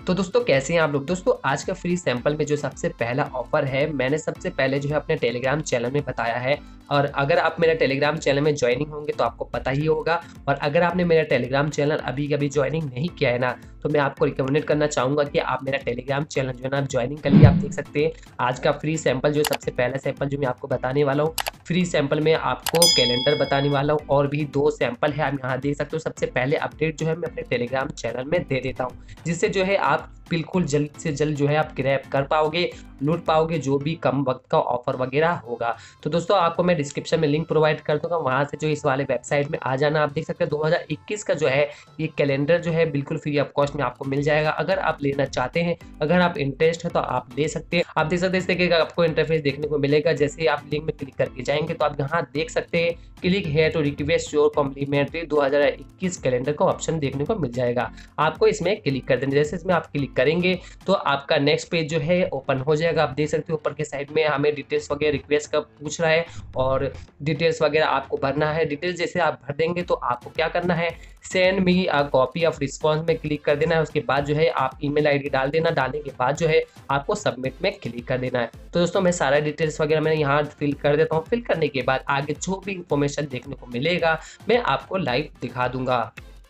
तो दोस्तों कैसे हैं आप लोग। दोस्तों आज का फ्री सैंपल में जो सबसे पहला ऑफर है, मैंने सबसे पहले जो है अपने टेलीग्राम चैनल में बताया है। और अगर आप मेरे टेलीग्राम चैनल में ज्वाइनिंग होंगे तो आपको पता ही होगा। और अगर आपने मेरा टेलीग्राम चैनल अभी कभी ज्वाइनिंग नहीं किया है ना, तो मैं आपको रिकमेंडेड करना चाहूँगा कि आप मेरा टेलीग्राम चैनल जो है ना ज्वाइनिंग कर लिए। आप देख सकते हैं आज का फ्री सैंपल जो सबसे पहला सैंपल जो मैं आपको बताने वाला हूँ। फ्री सैंपल में आपको कैलेंडर बताने वाला हूँ और भी 2 सैंपल है, आप यहाँ देख सकते हो। सबसे पहले अपडेट जो है मैं अपने टेलीग्राम चैनल में दे देता हूँ, जिससे जो है आप बिल्कुल जल्द से जल्द जो है आप ग्रैब कर पाओगे, लूट पाओगे जो भी कम वक्त का ऑफर वगैरह होगा। तो दोस्तों आपको मैं डिस्क्रिप्शन में लिंक प्रोवाइड कर दूंगा, वहां से जो इस वाले वेबसाइट में आ जाना। आप देख सकते हैं 2021 का जो है ये कैलेंडर जो है बिल्कुल फ्री ऑफ कॉस्ट में आपको मिल जाएगा। अगर आप लेना चाहते हैं, अगर आप इंटरेस्ट है तो आप ले सकते हैं। आप देख सकते हैं इस तरीके का आपको इंटरफेस देखने को मिलेगा। जैसे आप लिंक में क्लिक करके जाएंगे तो आप यहाँ देख सकते हैं click here to request your complimentary 2021 calendar का ऑप्शन देखने को मिल जाएगा। आपको इसमें क्लिक कर देना। जैसे इसमें आप क्लिक करेंगे तो आपका नेक्स्ट पेज जो है ओपन हो जाएगा। आप देख सकते हो ऊपर के साइड में हमें डिटेल्स वगैरह रिक्वेस्ट का पूछ रहा है और डिटेल्स वगैरह आपको भरना है। डिटेल्स जैसे आप भर देंगे तो आपको क्या करना है, send me a copy of response में क्लिक कर देना है। उसके बाद जो है आप ईमेल आईडी डाल देना। डालने के बाद जो है आपको सबमिट में क्लिक कर देना है। तो दोस्तों मैं सारा डिटेल्स वगैरह मैंने यहाँ फिल कर देता हूँ। फिल करने के बाद आगे जो भी इंफॉर्मेशन देखने को मिलेगा मैं आपको लाइव दिखा दूंगा।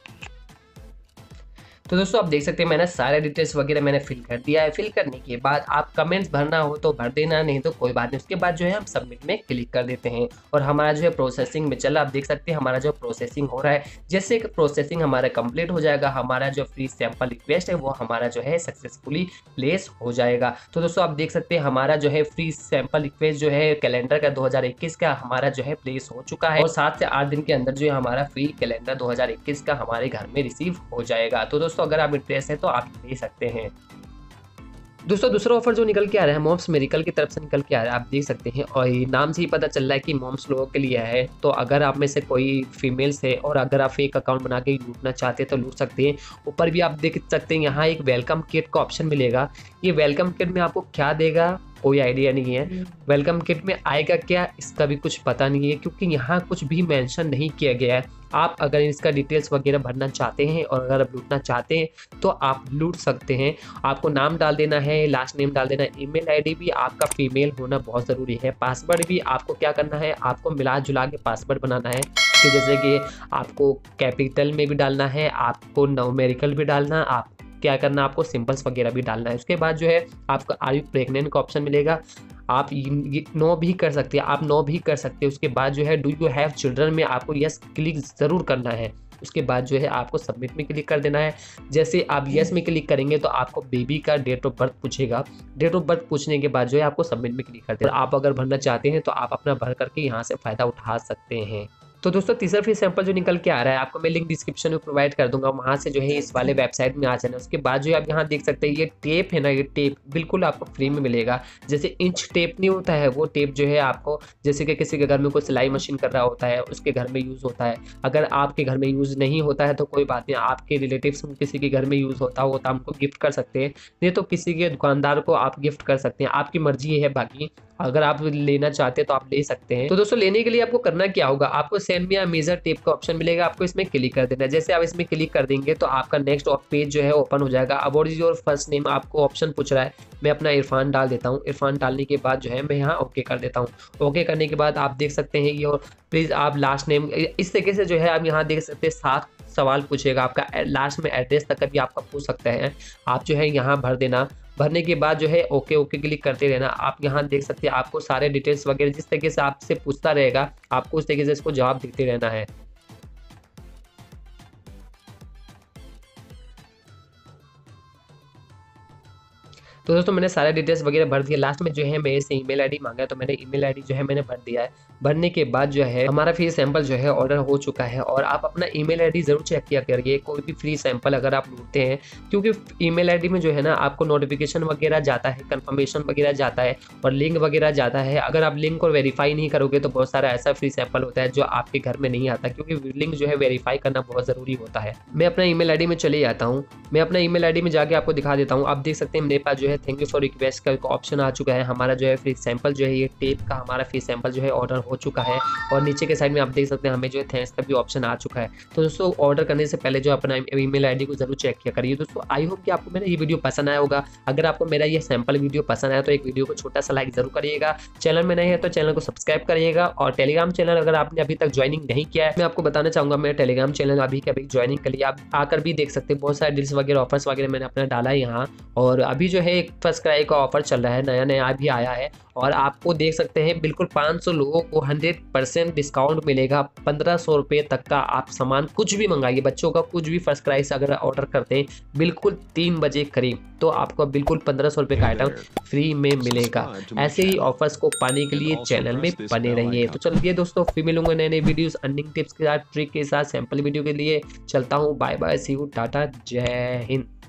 तो दोस्तों आप देख सकते हैं मैंने सारे डिटेल्स वगैरह मैंने फिल कर दिया है। फिल करने के बाद आप कमेंट्स भरना हो तो भर देना, नहीं तो कोई बात नहीं। उसके बाद जो है हम सबमिट में क्लिक कर देते हैं और हमारा जो है प्रोसेसिंग में चला। आप देख सकते हैं हमारा जो प्रोसेसिंग हो रहा है। जैसे कि प्रोसेसिंग हमारा कंप्लीट हो जाएगा, हमारा जो फ्री सैंपल रिक्वेस्ट है वो हमारा जो है सक्सेसफुली प्लेस हो जाएगा। तो दोस्तों आप देख सकते हैं हमारा जो है फ्री सैंपल रिक्वेस्ट जो है कैलेंडर का 2021 का हमारा जो है प्लेस हो चुका है और 7 से 8 दिन के अंदर जो है हमारा फ्री कैलेंडर 2021 का हमारे घर में रिसीव हो जाएगा। तो दोस्तों अगर आप इंटरेस्ट है तो आप ले सकते हैं। दोस्तों दूसरा ऑफर जो निकल के आ रहा है मॉम्स मेरिकल की तरफ से निकल के आ रहा है। आप देख सकते हैं और ये नाम से ही पता चल रहा है कि मॉम्स लोगों के लिए है। तो अगर आप में से कोई फीमेल्स है और अगर आप फेक अकाउंट बना के लूटना चाहते हैं तो लूट सकते हैं। ऊपर भी आप देख सकते हैं यहाँ एक वेलकम किट का ऑप्शन मिलेगा। ये वेलकम किट में आपको क्या देगा कोई आइडिया नहीं है। वेलकम किट में आएगा क्या इसका भी कुछ पता नहीं है, क्योंकि यहाँ कुछ भी मेंशन नहीं किया गया है। आप अगर इसका डिटेल्स वगैरह भरना चाहते हैं और अगर आप लूटना चाहते हैं तो आप लूट सकते हैं। आपको नाम डाल देना है, लास्ट नेम डाल देना है, ईमेल आईडी भी आपका फीमेल होना बहुत ज़रूरी है। पासवर्ड भी आपको क्या करना है, आपको मिला जुला के पासवर्ड बनाना है कि जैसे कि आपको कैपिटल में भी डालना है, आपको न्यूमेरिकल भी डालना, आप क्या करना आपको सिंबल्स वगैरह भी डालना है। उसके बाद जो है आपको आर यू प्रेग्नेंट का ऑप्शन मिलेगा। आप नो भी कर सकते हैं, आप नो भी कर सकते हैं। उसके बाद जो है डू यू हैव चिल्ड्रन में आपको यस क्लिक ज़रूर करना है। उसके बाद जो है आपको सबमिट में क्लिक कर देना है। जैसे आप यस में क्लिक करेंगे तो आपको बेबी का डेट ऑफ बर्थ पूछेगा। डेट ऑफ बर्थ पूछने के बाद जो है आपको सबमिट में क्लिक कर देना। आप अगर भरना चाहते हैं तो आप अपना भर करके यहाँ से फ़ायदा उठा सकते हैं। तो दोस्तों तीसरा फ्री सैंपल जो निकल के आ रहा है आपको मैं लिंक डिस्क्रिप्शन में प्रोवाइड कर दूंगा, वहां से जो है इस वाले वेबसाइट में आ जाना। उसके बाद जो है आप यहाँ देख सकते हैं ये टेप है ना, ये टेप बिल्कुल आपको फ्री में मिलेगा। जैसे इंच टेप नहीं होता है वो टेप जो है आपको, जैसे कि किसी के घर में कोई सिलाई मशीन कर रहा होता है उसके घर में यूज़ होता है। अगर आपके घर में यूज़ नहीं होता है तो कोई बात नहीं, आपके रिलेटिव्स में किसी के घर में यूज़ होता हो तो हमको गिफ्ट कर सकते हैं, नहीं तो किसी के दुकानदार को आप गिफ्ट कर सकते हैं। आपकी मर्जी है, बाकी अगर आप लेना चाहते हैं तो आप ले सकते हैं। तो दोस्तों लेने के लिए आपको करना क्या होगा, आपको send me a measure tape का ऑप्शन मिलेगा, आपको इसमें क्लिक कर देना है। जैसे आप इसमें क्लिक कर देंगे तो आपका नेक्स्ट पेज जो है ओपन हो जाएगा। अब what is your first name आपको ऑप्शन पूछ रहा है, मैं अपना इरफान डाल देता हूँ। इरफान डालने के बाद जो है मैं यहाँ ओके कर देता हूँ। ओके करने के बाद आप देख सकते हैं ये प्लीज़ आप लास्ट नेम, इस तरीके से जो है आप यहाँ देख सकते हैं 7 सवाल पूछेगा। आपका लास्ट में एड्रेस तक भी आपका पूछ सकता है, आप जो है यहाँ भर देना। भरने के बाद जो है ओके ओके क्लिक करते रहना। आप यहाँ देख सकते हैं आपको सारे डिटेल्स वगैरह जिस तरीके से आपसे पूछता रहेगा आपको उस तरीके से इसको जवाब देते रहना है। तो दोस्तों मैंने सारे डिटेल्स वगैरह भर दिया। लास्ट में जो है मेरे से ईमेल आईडी मांगा तो मैंने ईमेल आईडी जो है मैंने भर दिया है। भरने के बाद जो है हमारा फ्री सैंपल जो है ऑर्डर हो चुका है। और आप अपना ईमेल आईडी जरूर चेक किया करिए कोई भी फ्री सैंपल अगर आप लूटते हैं, क्योंकि ईमेल आईडी में जो है ना आपको नोटिफिकेशन वगैरह जाता है, कंफर्मेशन वगैरह जाता है और लिंक वगैरह जाता है। अगर आप लिंक को वेरीफाई नहीं करोगे तो बहुत सारा ऐसा फ्री सैंपल होता है जो आपके घर में नहीं आता, क्योंकि लिंक जो है वेरीफाई करना बहुत ज़रूरी होता है। मैं अपना ईमेल आईडी में चले जाता हूँ। मैं अपना ईमेल आईडी में जाके आपको दिखा देता हूँ। आप देख सकते हैं मेरे पास जो है थैंक यू फॉर रिक्वेस्ट का एक ऑप्शन आ चुका है। हमारा जो है फ्री सैंपल जो है ये टेप का हमारा फ्री सैंपल जो है ऑर्डर हो चुका है। और नीचे के साइड में आप देख सकते हैं हमें जो है थैंक्स का भी ऑप्शन आ चुका है। तो दोस्तों ऑर्डर करने से पहले जो अपना ईमेल आईडी को जरूर चेक किया करिए। दोस्तों आई होप कि आपको मेरा ये वीडियो पसंद आया होगा। अगर आपको मेरा ये सैंपल वीडियो पसंद आया तो एक वीडियो को छोटा सा लाइक जरूर करिएगा। चैनल में नए हैं तो चैनल को सब्सक्राइब करिएगा। और टेलीग्राम चैनल अगर आपने अभी तक ज्वाइनिंग नहीं किया है, मैं आपको बताना चाहूंगा मेरा टेलीग्राम चैनल अभी के अभी ज्वाइनिंग कर लिया। आप आकर भी देख सकते हैं, बहुत सारे डील्स वगैरह ऑफर्स वगैरह मैंने अपना डाला है यहाँ। और अभी जो है एक फर्स्ट क्राई का ऑफर चल रहा है, नया नया अभी आया है। और आपको देख सकते हैं बिल्कुल 500 लोगों को 100% डिस्काउंट मिलेगा। 1500 रुपये तक का आप सामान कुछ भी मंगाइए, बच्चों का कुछ भी फर्स्ट क्राई से अगर ऑर्डर करते हैं बिल्कुल 3 बजे करीब, तो आपको बिल्कुल 1500 रुपये का आइटम फ्री में मिलेगा। ऐसे ही ऑफर्स को पाने के लिए चैनल में बने रहिए। तो चलिए दोस्तों, फिर मिलूंगा नए नए वीडियोस अर्निंग टिप्स के साथ, ट्रिक के साथ, सैंपल वीडियो के लिए। चलता हूँ, bye bye, see you, tata, जय हिंद।